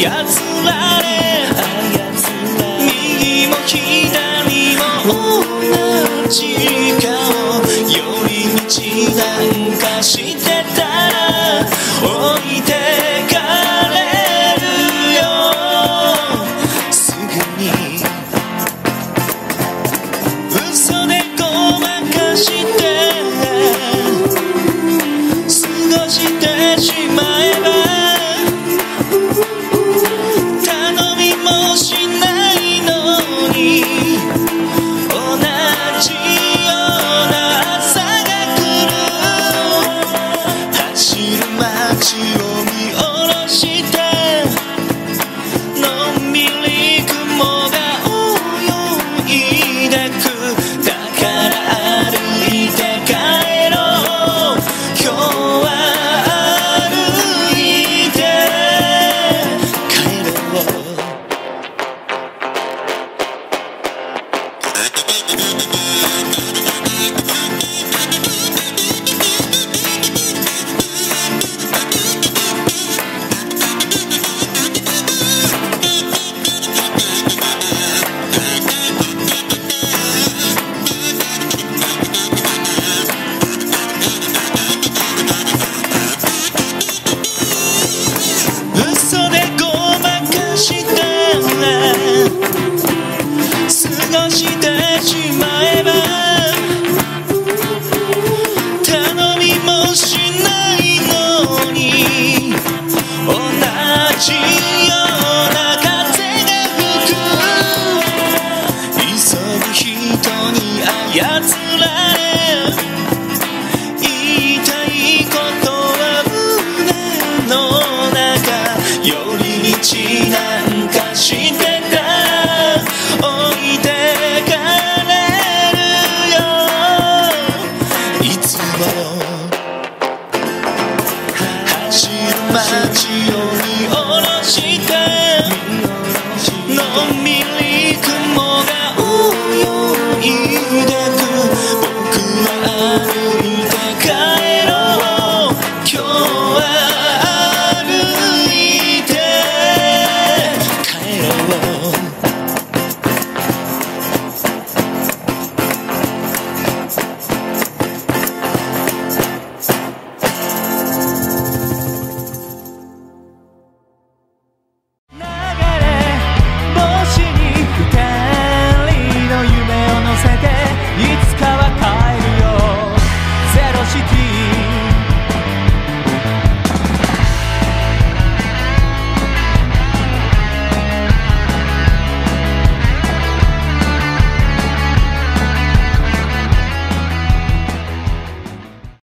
操られ右も左も同じ顔寄り道なんかしてたら置いてかれるよすぐに嘘でごまかして過ごしてしまえば頼みもしないのに同じような朝が来る走る街を見下ろしてのんびり雲が泳いでくだから歩いて帰ろう今日は歩いて帰ろう嘘でごまかしたら過ごしてしまえば頼みもしないのに同じような風が吹く急ぐ人に操られ言いたいことは胸の中寄り道なんかして